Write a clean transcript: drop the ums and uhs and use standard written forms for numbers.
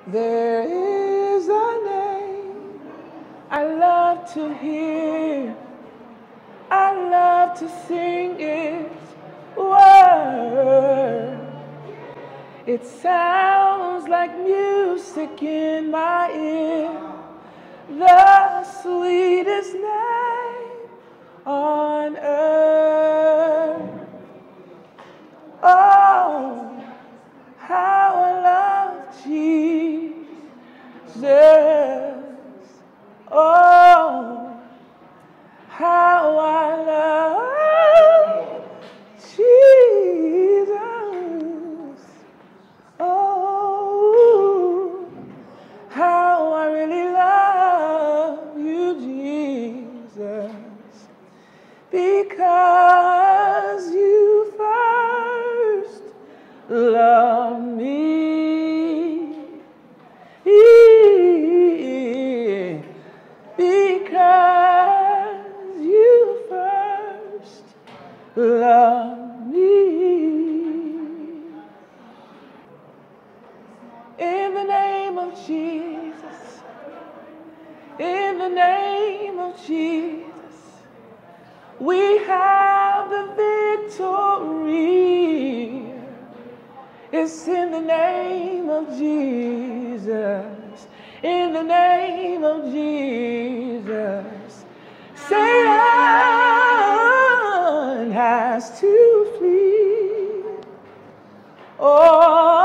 There is a name I love to hear. I love to sing its word. It sounds like music in my ear. The sweetest name on earth. Oh, how I love Jesus. Oh, how I love Jesus. Oh, how I really love you, Jesus. Because you first loved me. Because you first loved me. In the name of Jesus, in the name of Jesus, we have the victory. It's in the name of Jesus, in the name of Jesus. Satan has to flee. Oh,